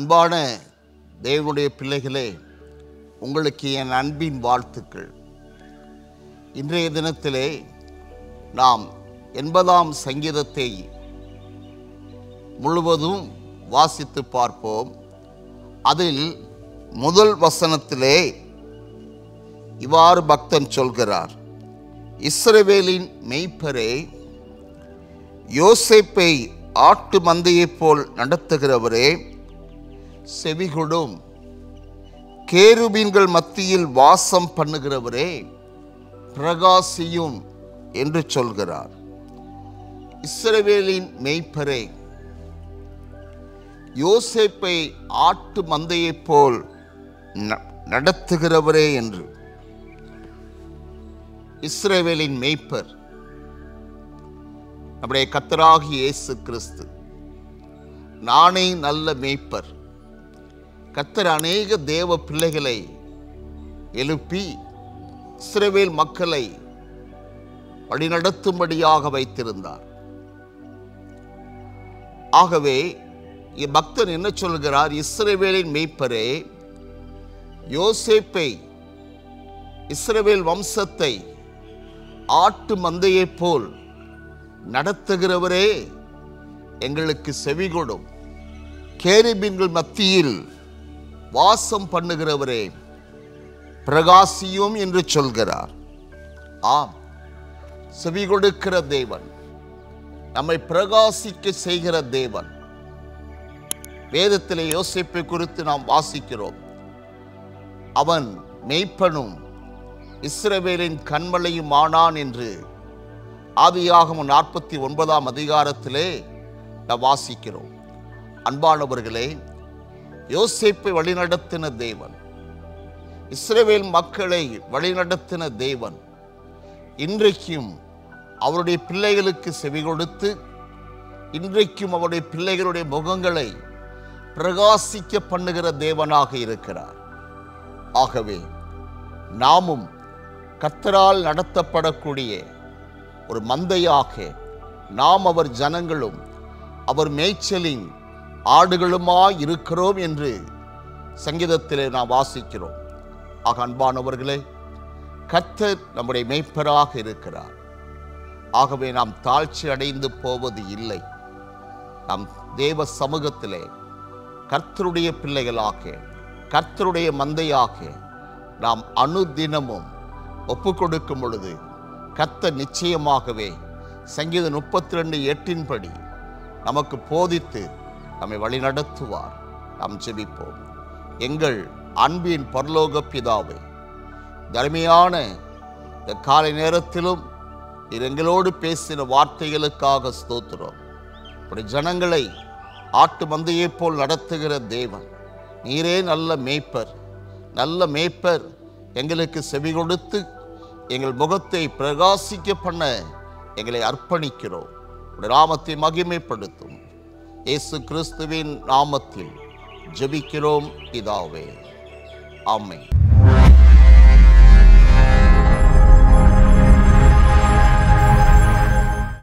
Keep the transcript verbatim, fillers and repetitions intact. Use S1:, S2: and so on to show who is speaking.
S1: அன்பான தேவனுடைய பிள்ளைகளே, உங்களுக்கு என் அன்பின் வாழ்த்துக்கள். இன்றைய தினத்திலே நாம் எண்பதாம் சங்கீதத்தை முழுவதும் வாசித்து பார்ப்போம். அதில் முதல் வசனத்திலே இவ்வாறு பக்தன் சொல்கிறார்: இஸ்ரவேலின் மெய்ப்பரே, யோசேப்பை ஆட்டு மந்தையைப் போல் நடத்துகிறவரே, செவிகொடும். கேருபீன்கள் மத்தியில் வாசம் பண்ணுகிறவரே, பிரகாசியும் என்று சொல்கிறார். இஸ்ரவேலின் மெய்ப்பரே, யோசேப்பை ஆட்டு மந்தையைப் போல் நடத்துகிறவரே என்று. இஸ்ரவேலின் மெய்ப்பர் நம்முடைய கர்த்தராகிய இயேசு கிறிஸ்து. நானே நல்ல மெய்ப்பர். கர்த்தர் அநேக தேவ பிள்ளைகளை எழுப்பி இஸ்ரவேல் மக்களை வழிநடத்தும்படியாக வைத்திருந்தார். ஆகவே பக்தன் என்ன சொல்கிறார்? இஸ்ரவேலின் மெய்ப்பரே, யோசேப்பை, இஸ்ரவேல் வம்சத்தை ஆட்டு மந்தையைப் போல் நடத்துகிறவரே, எங்களுக்கு செவிகொடும். கேருபீன்கள் மத்தியில் வாசம் பண்ணுகிறவரே, பிரகாசியும் என்று சொல்கிறார். ஆம், செவி கொடுக்கிற தேவன், நம்மை பிரகாசிக்க செய்கிற தேவன். வேதத்திலே யோசேப்பை குறித்து நாம் வாசிக்கிறோம். அவன் மெய்ப்பனும் இஸ்ரவேலின் கண்மலையும் ஆனான் என்று ஆதியாகமம் நாற்பத்தி ஒன்பதாம் அதிகாரத்திலே நாம் வாசிக்கிறோம். அன்பானவர்களே, யோசேப்பை வழிநடத்தின தேவன், இஸ்ரவேல் மக்களை வழிநடத்தின தேவன் இன்றைக்கும் அவருடைய பிள்ளைகளுக்கு செவி கொடுத்து, இன்றைக்கும் அவருடைய பிள்ளைகளுடைய முகங்களை பிரகாசிக்க பண்ணுகிற தேவனாக இருக்கிறார். ஆகவே நாமும் கர்த்தரால் நடத்தப்படக்கூடிய ஒரு மந்தையாக, நாம் அவர் ஜனங்களும் அவர் மேய்ச்சலின் ஆடுகளுமாய் இருக்கிறோம் என்று சங்கீதத்திலே நாம் வாசிக்கிறோம். ஆக அன்பானவர்களே, கர்த்தர் நம்முடைய மேய்ப்பராக இருக்கிறார். ஆகவே நாம் தாழ்ச்சி அடைந்து போவது இல்லை. நாம் தேவ சமூகத்திலே கர்த்தருடைய பிள்ளைகளாக, கர்த்தருடைய மந்தையாக நாம் அனுதினமும் ஒப்பு கொடுக்கும் பொழுது கர்த்தர் நிச்சயமாகவே சங்கீதம் முப்பத்தி ரெண்டு எட்டின் படி நமக்கு போதித்து நம்மை வழிநடத்துவார். நாம் ஜெபிப்போம். எங்கள் அன்பின் பரலோக பிதாவே, தர்மையான இந்த காலை நேரத்திலும் நீர் எங்களோடு பேசின வார்த்தைகளுக்காக ஸ்தோத்திரம். இப்படி ஜனங்களை ஆட்டு மந்தையைப் போல் நடத்துகிற தேவன், நீரே நல்ல மேய்ப்பர். நல்ல மேய்ப்பர் எங்களுக்கு செவி கொடுத்து எங்கள் முகத்தை பிரகாசிக்க பண்ண எங்களை அர்ப்பணிக்கிறோம். நாமத்தை மகிமைப்படுத்தும். இயேசு கிறிஸ்துவின் நாமத்தில் ஜெபிக்கிறோம் பிதாவே. ஆமென்.